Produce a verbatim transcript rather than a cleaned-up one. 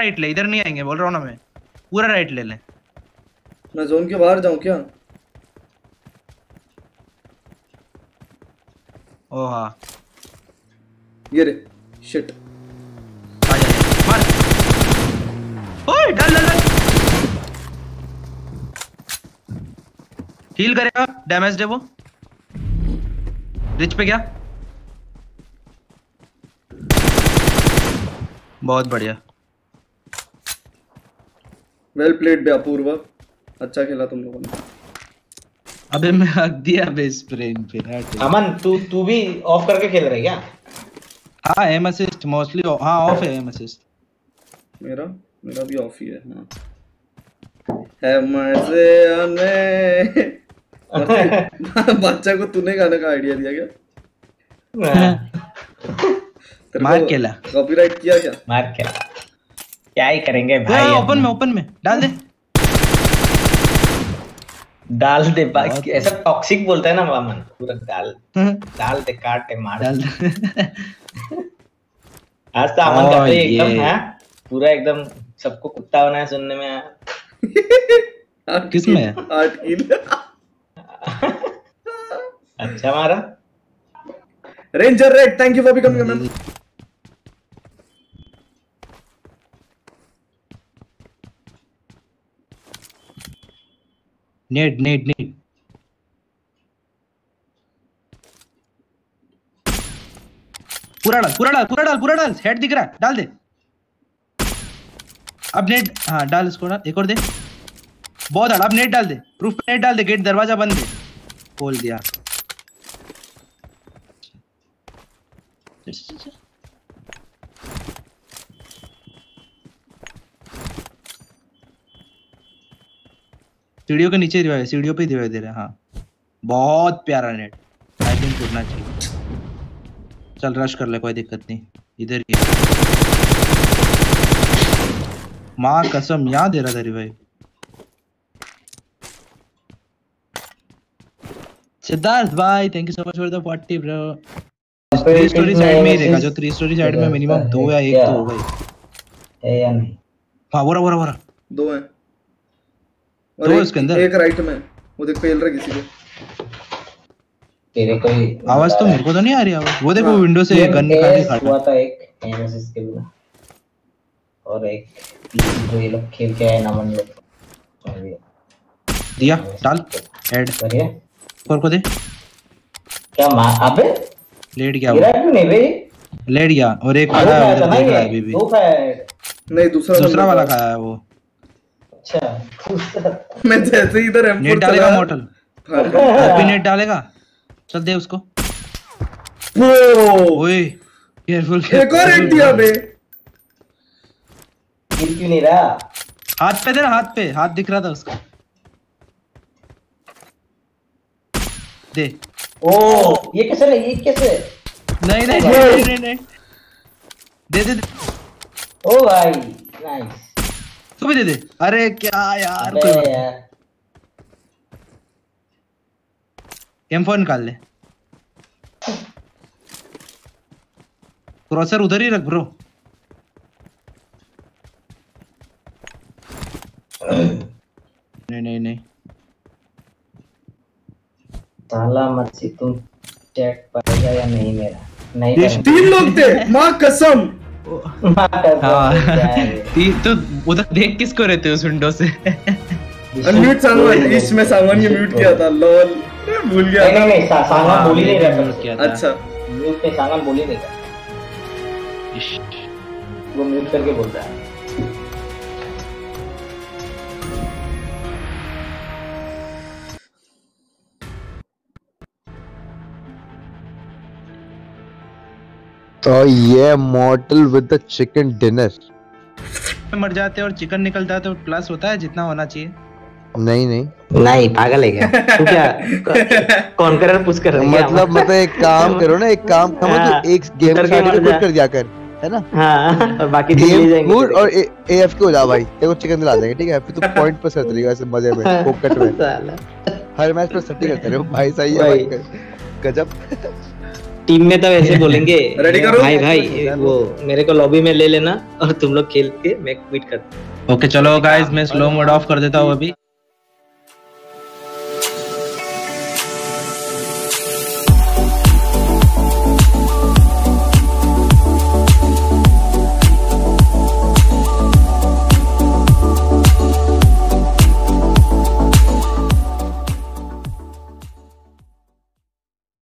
Right ले, इधर नहीं आएंगे बोल रहा हूँ ना मैं, पूरा राइट ले ले। मैं जोन के बाहर जाऊं क्या? ओ हाँ ये रे शिट, आ जा मार, ओए डाल डाल डाल, हील करेगा, डैमेज दे वो, रिच पे गया, बहुत बढ़िया, वेल प्लेड बे अपूर्वा, अच्छा खेला तुम लोगों ने। अबे मैं हक दिया बे स्प्रेन पे ना। अमन तू तू भी ऑफ करके खेल रहा है क्या? हाँ एम असिस्ट मोस्टली, हाँ ऑफ है एम असिस्ट। मेरा मेरा भी ऑफ ही है। हाँ है मजे आने बच्चा को तूने गाने का आइडिया दिया क्या? मार केला, कॉपीराइट किया क्या? मार क्या क्या ही करेंगे भाई। ओपन में ओपन में डाल दे, डाल दे बाकी ऐसा टॉक्सिक बोलता है ना अमन, पूरा डाल डाल दे, काट दे, मार डाल दे। आज तो अमन का एकदम है पूरा एकदम सबको कुत्ता बनाया सुनने में आया। किसमें? आठ किल। अच्छा मारा। Ranger red thank you for becoming ma'am. Net net net पूरा डाल पूरा डाल पूरा डाल पूरा डाल, हेड दिख रहा है, डाल दे अब नेट, हाँ डाल इसको, डाल एक और दे, बहुत डाल, अब नेट डाल दे, रूफ पे नेट डाल दे, गेट दरवाजा बंद दे, खोल दिया। सीढ़ियों के नीचे दिवाई, सीढ़ियों पे दिवाई दे रहा है। हाँ बहुत प्यारा नेट, आई थिंक उड़ना चाहिए। चल रश कर ले, कोई दिक्कत नहीं, इधर ही माँ कसम याद दे रहा था रिवाइव। सिद्धार्थ भाई thank you so much for the forty bro. Three storey side में ही रहेगा, जो थ्री स्टोरी साइड में मिनिमम दो या एक तो होगा ही। है या नहीं? हाँ वरा वरा वरा दो हैं और दो एक, उसके अंदर एक राइट में वो देख पेल रहा किसी को। तेरे कोई आवाज तो मेरे को तो नहीं आ रही आवाज, वो देखो विंडो से गन निकाल के खड़ा हुआ था एक एमएसएस के बिना, और एक जो ये लोग खेल के आए नमन लोग दिया, डाल हेड बढ़िया और को दे। क्या मार, अबे लेट गया गिरा क्यों नहीं बे? लेट गया और एक खड़ा है उधर देख रहा है अभी भी। दो खाया नहीं दूसरा दूसरा वाला खाया है वो। अच्छा मैं जैसे इधर एम फोर नेट डालेगा मॉडल, हैप्पी नेट डालेगा, चल दे उसको। ओए केयरफुल, एक और हिट दिया बे। गिर क्यों नहीं रहा? हाथ पे दे ना, हाथ पे, हाथ दिख रहा था उसका, दे। ओ ये कैसे नहीं, ये कैसे? नहीं नहीं नहीं नहीं नहीं दे दे दे। ओ भाई नाइस, तू भी दे दे। अरे क्या यार, अबे कोई यार एम फोर निकाल ले, क्रॉसर उधर ही रख ब्रो। नहीं नहीं नहीं साला मर्सी, तुम चैट पाएगा या नहीं मेरा? नहीं तीन लोग थे माँ कसम। माँ कसम तीन तो उधर देख किसको रहते उस विंडो से। अनम्यूट सांगवान, इस में सांगवान ये म्यूट किया था, लॉल भूल गया। नहीं नहीं नहीं सांगवान बोल ही नहीं रहा था। अच्छा म्यूट पे सांगवान बोल ही नहीं रहा, वो म्यूट करके बोल रहा है। तो ये model with the chicken dinner मर जाते और चिकन निकलता है तो प्लस होता है जितना होना चाहिए। नहीं नहीं नहीं पागल है क्या तू? क्या कॉन्करर पुश कर रही है? मतलब मतलब एक काम करो ना, एक काम समझ, एक गेम खेल के कुछ कर दिया कर, है ना? हाँ और बाकी गेम ले जाएंगे मूड और एएफ के हो जा भाई, तेरे को चिकन दिला देंगे, ठीक है? फिर तू पॉइंट पर सेट रहेगा ऐसे मजे में, फोकट में हर मैच पर सेटिंग करते रहो भाई। सही है भाई, गजब। टीम में तो ऐसे बोलेंगे Ready करो? भाई भाई वो मेरे को लॉबी में ले लेना और तुम लोग खेल के मैं क्विट कर ओके चलो गाइस मैं स्लो मोड ऑफ कर देता हूँ अभी।